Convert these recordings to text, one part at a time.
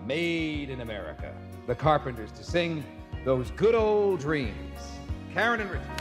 made in America. The Carpenters to sing those good old dreams. Karen and Richard.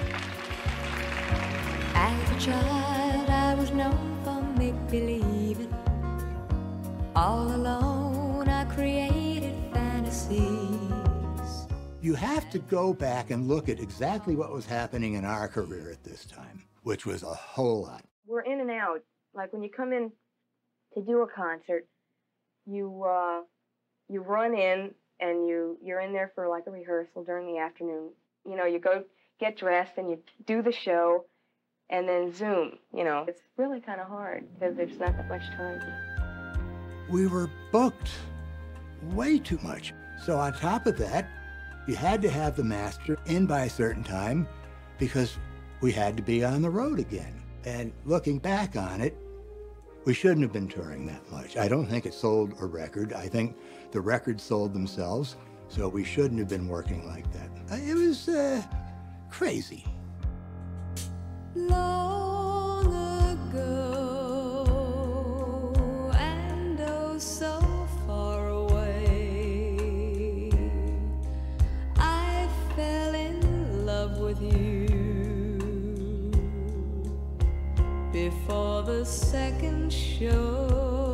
As a child, I was known for make-believing. All alone, I created fantasies. You have to go back and look at exactly what was happening in our career at this time, which was a whole lot. We're in and out. Like when you come in to do a concert, you run in and you're in there for like a rehearsal during the afternoon. You know, you go get dressed and you do the show and then Zoom. You know, it's really kind of hard because there's not that much time. We were booked way too much. So on top of that, you had to have the master in by a certain time because we had to be on the road again. And looking back on it, we shouldn't have been touring that much. I don't think it sold a record. I think the records sold themselves, so we shouldn't have been working like that. It was crazy. Long ago, and oh so far away, I fell in love with you. Before the second show.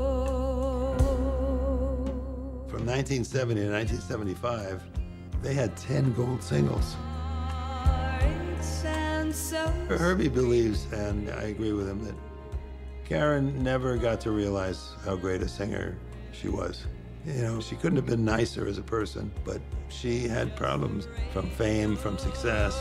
From 1970 to 1975, they had 10 gold singles. Herbie believes, and I agree with him, that Karen never got to realize how great a singer she was. You know, she couldn't have been nicer as a person, but she had problems from fame, from success.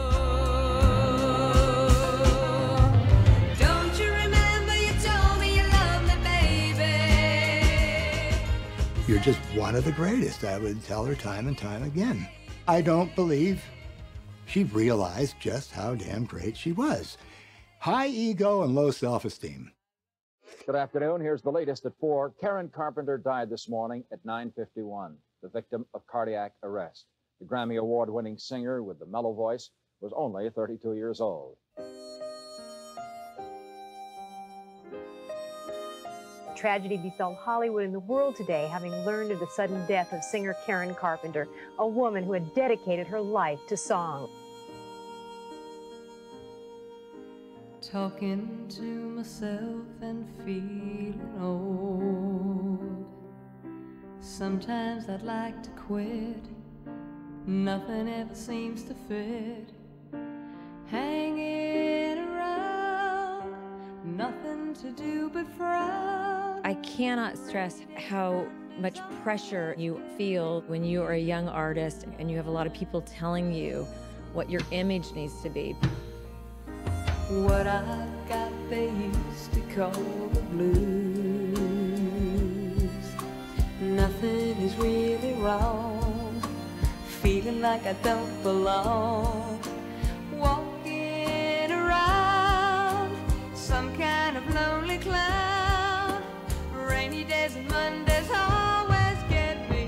You're just one of the greatest, I would tell her time and time again. I don't believe she realized just how damn great she was. High ego and low self-esteem. Good afternoon. Here's the latest at 4. Karen Carpenter died this morning at 9:51, the victim of cardiac arrest. The Grammy Award-winning singer with the mellow voice was only 32 years old. Tragedy befell Hollywood and the world today, having learned of the sudden death of singer Karen Carpenter, a woman who had dedicated her life to song. Talking to myself and feeling old. Sometimes I'd like to quit. Nothing ever seems to fit. Hanging around, nothing to do but frown. I cannot stress how much pressure you feel when you are a young artist and you have a lot of people telling you what your image needs to be. What I've got they used to call the blues. Nothing is really wrong. Feeling like I don't belong. Walking around some kind of lonely clown. Rainy days and Mondays always get me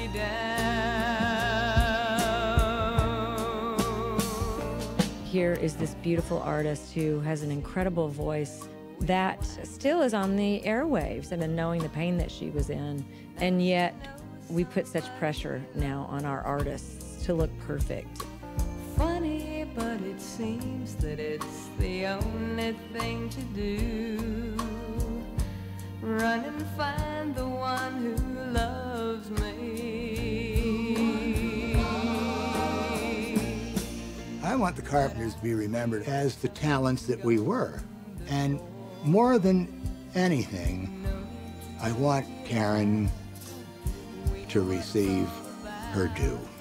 down. Here is this beautiful artist who has an incredible voice that still is on the airwaves, and knowing the pain that she was in. And yet we put such pressure now on our artists to look perfect. Funny, but it seems that it's the only thing to do. Run and find the one who loves me. I want the Carpenters to be remembered as the talents that we were. And more than anything, I want Karen to receive her due.